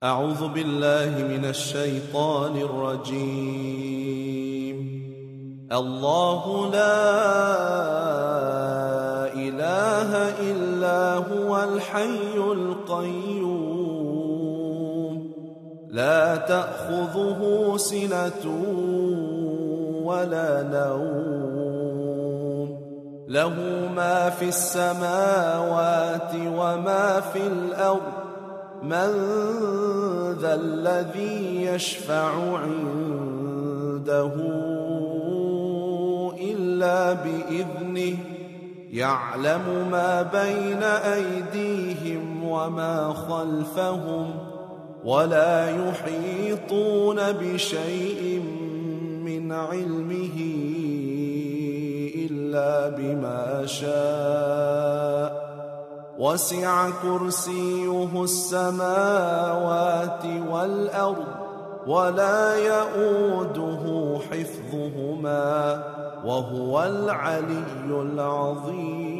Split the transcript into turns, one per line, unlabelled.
أعوذ بالله من الشيطان الرجيم. الله لا إله إلا هو الحي القيوم لا تأخذه سنة ولا نوم له ما في السماوات وما في الأرض من ذا الذي يشفع عنده إلا بإذنه يعلم ما بين أيديهم وما خلفهم ولا يحيطون بشيء من علمه إلا بما شاء وسع كرسيه السماوات والأرض ولا يؤوده حفظهما وهو العلي العظيم.